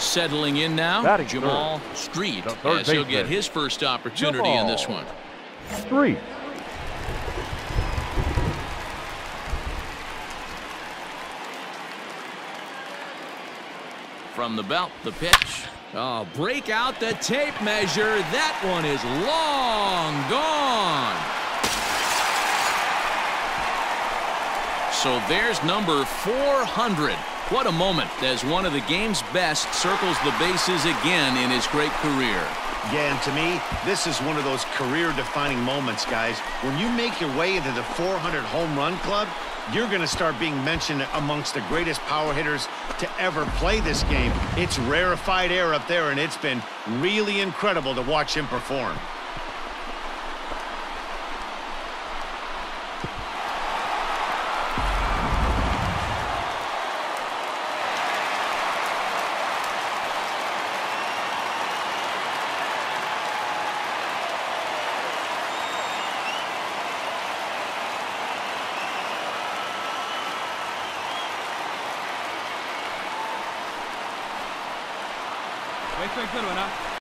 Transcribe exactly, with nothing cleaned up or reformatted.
Settling in now, Batting Jamaal third. Street, The third as he'll baseman. get his first opportunity in this one. Street. From the belt, the pitch. Oh, break out the tape measure. That one is long gone. So there's number four hundred. What a moment as one of the game's best circles the bases again in his great career. Yeah, and to me, this is one of those career-defining moments, guys. When you make your way into the four hundred home run club, you're going to start being mentioned amongst the greatest power hitters to ever play this game. It's rarefied air up there, and it's been really incredible to watch him perform. Wait, wait, good one, huh?